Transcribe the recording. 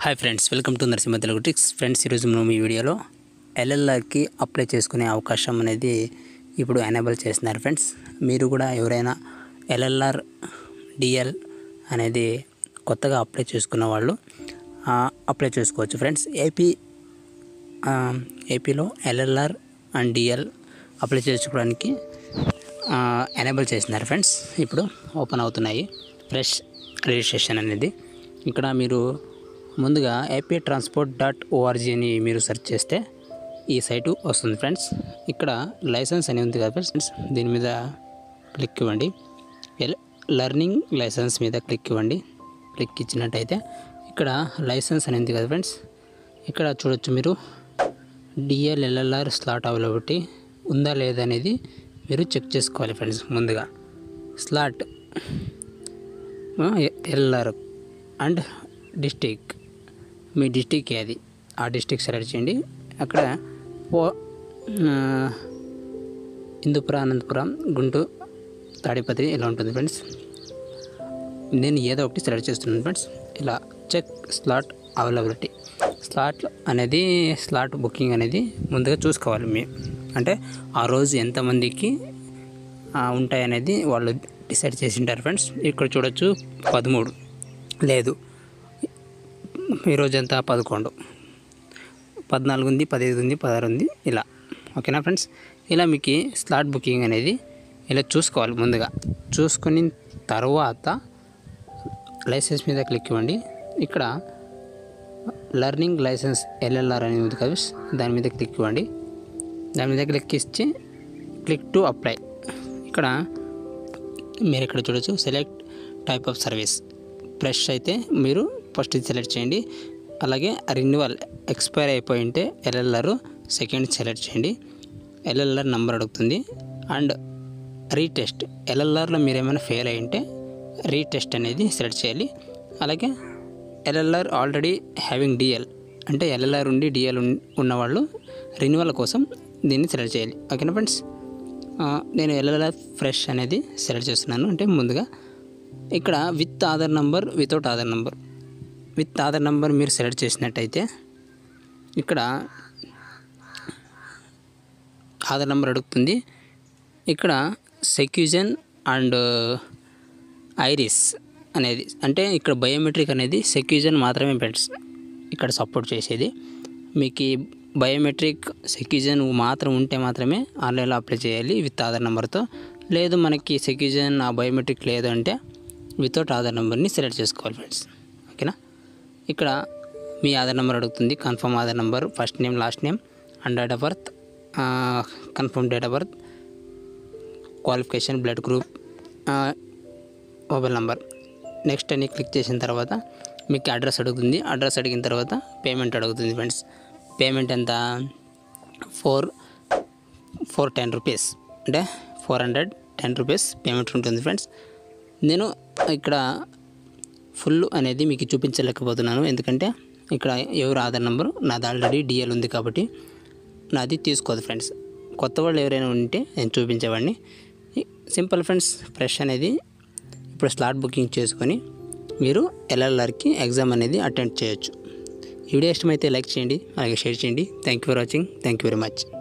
Hi friends, welcome to Narasimha Telugu tricks. Friends, ఈరోజు మనం ఈ వీడియోలో ఎల్ఎల్ఆర్కి అప్లై చేసుకునే అవకాశం అనేది ఇప్పుడు ఎనేబుల్ చేస్తున్నారు. ఫ్రెండ్స్, మీరు కూడా ఎవరైనా ఎల్ఎల్ఆర్ డిఎల్ అనేది కొత్తగా అప్లై చేసుకున్న వాళ్ళు అప్లై చేసుకోవచ్చు. ఫ్రెండ్స్, ఏపీలో ఎల్ఎల్ఆర్ అండ్ డిఎల్ అప్లై చేసుకోవడానికి ఎనేబుల్ చేస్తున్నారు. ఫ్రెండ్స్, ఇప్పుడు ఓపెన్ అవుతున్నాయి ఫ్రెష్ రిజిస్ట్రేషన్ అనేది. ఇక్కడ మీరు ముందుగా aptransport.org అని మీరు సెర్చ్ చేస్తే ఈ సైటు వస్తుంది. ఫ్రెండ్స్, ఇక్కడ లైసెన్స్ అని ఉంది కదా ఫ్రెండ్స్, దీని మీద క్లిక్ ఇవ్వండి. లెర్నింగ్ లైసెన్స్ మీద క్లిక్ ఇవ్వండి. క్లిక్ ఇచ్చినట్టయితే ఇక్కడ లైసెన్స్ అని ఉంది కదా ఫ్రెండ్స్, ఇక్కడ చూడొచ్చు మీరు డిఎల్ ఎల్ఎల్ఆర్ స్లాట్ అవైలబిలిటీ ఉందా లేదా అనేది మీరు చెక్ చేసుకోవాలి. ఫ్రెండ్స్, ముందుగా స్లాట్ ఎల్ఎల్ఆర్ అండ్ డిస్టిక్, మీ డిస్టిక్ ఏది ఆ డిస్టిక్ సెలెక్ట్ చేయండి. అక్కడ హిందూపురం, అనంతపురం, గుంటూరు, తాడిపత్రి ఇలా ఉంటుంది. ఫ్రెండ్స్, నేను ఏదో ఒకటి సెలెక్ట్ చేస్తున్నాను. ఫ్రెండ్స్, ఇలా check slot availability. Slot booking అనేది ముందుగా చూసుకోవాలి. అంటే ఆ రోజు ఎంతమందికి ఉంటాయనేది వాళ్ళు డిసైడ్ చేసి ఉంటారు. ఫ్రెండ్స్, ఇక్కడ చూడొచ్చు 13 లేదు, ఈరోజు ఎంత 11, 14 ఉంది, 15 ఉంది, 16 ఉంది, ఇలా. ఓకేనా ఫ్రెండ్స్, ఇలా మీకు స్లాట్ బుకింగ్ అనేది ఇలా చూసుకోవాలి. ముందుగా చూసుకున్న తర్వాత లైసెన్స్ మీద క్లిక్ ఇవ్వండి. ఇక్కడ లెర్నింగ్ లైసెన్స్ ఎల్ఎల్ఆర్ అనేది ఉంది కదా, దాని మీద క్లిక్ ఇవ్వండి. దాని మీద క్లిక్ ఇచ్చి క్లిక్ టు అప్లై. ఇక్కడ మీరు ఇక్కడ చూడొచ్చు select type of service. Fresh అయితే మీరు ఫస్ట్ ఇది సెలెక్ట్ చేయండి. అలాగే రెన్యువల్ ఎక్స్పైర్ అయిపోయి ఉంటే ఎల్ఎల్ఆర్ సెకండ్ సెలెక్ట్ చేయండి. ఎల్ఎల్ఆర్ నెంబర్ అడుగుతుంది. అండ్ రీటెస్ట్, ఎల్ఎల్ఆర్లో మీరు ఏమైనా ఫెయిల్ అయి ఉంటే రీటెస్ట్ అనేది సెలెక్ట్ చేయాలి. అలాగే ఎల్ఎల్ఆర్ ఆల్రెడీ హ్యావింగ్ డిఎల్ అంటే ఎల్ఎల్ఆర్ ఉండి డిఎల్ ఉన్నవాళ్ళు రెన్యువల్ కోసం దీన్ని సెలెక్ట్ చేయాలి. ఓకేనా ఫ్రెండ్స్, నేను ఎల్ఎల్ఆర్ ఫ్రెష్ అనేది సెలెక్ట్ చేస్తున్నాను. అంటే ముందుగా ఇక్కడ with Aadhaar number, without Aadhaar number. With Aadhaar number మీరు సెలెక్ట్ చేసినట్టయితే ఇక్కడ ఆధార్ నంబర్ అడుగుతుంది. ఇక్కడ సెక్యూజన్ అండ్ ఐరిస్ అనేది, అంటే ఇక్కడ బయోమెట్రిక్ అనేది సెక్యూజన్ మాత్రమే ఫ్రెండ్స్ ఇక్కడ సపోర్ట్ చేసేది. మీకు బయోమెట్రిక్ సెక్యూజన్ మాత్రం ఉంటే మాత్రమే ఆన్లైన్లో అప్లై చేయాలి విత్ ఆధార్ నెంబర్తో. లేదు మనకి సెక్యూజన్ ఆ బయోమెట్రిక్ లేదు అంటే వితౌట్ ఆధార్ నెంబర్ని సెలెక్ట్ చేసుకోవాలి. ఫ్రెండ్స్, ఓకేనా. ఇక్కడ మీ ఆధార్ నెంబర్ అడుగుతుంది. Confirm Aadhaar number, first name, last name and date of birth, confirm date of birth, qualification, blood group, mobile number. Next అని క్లిక్ చేసిన తర్వాత మీకు అడ్రస్ అడుగుతుంది. అడ్రస్ అడిగిన తర్వాత పేమెంట్ అడుగుతుంది. ఫ్రెండ్స్, పేమెంట్ ఎంత? 410 రూపీస్, అంటే 410 రూపీస్ పేమెంట్ ఉంటుంది. ఫ్రెండ్స్, నేను ఇక్కడ ఫుల్ అనేది మీకు చూపించలేకపోతున్నాను, ఎందుకంటే ఇక్కడ ఎవరు ఆధార్ నెంబరు నాది ఆల్రెడీ డిఎల్ ఉంది కాబట్టి నాది తీసుకోదు. ఫ్రెండ్స్, కొత్త వాళ్ళు ఎవరైనా ఉంటే నేను చూపించేవాడిని. సింపుల్ ఫ్రెండ్స్, ఫ్రెష్ అనేది ఇప్పుడు స్లాట్ బుకింగ్ చేసుకొని మీరు ఎల్ఎల్ఆర్కి ఎగ్జామ్ అనేది అటెండ్ చేయొచ్చు. ఈ వీడియో ఇష్టమైతే లైక్ చేయండి, అలాగే షేర్ చేయండి. Thank you for watching. Thank you very much.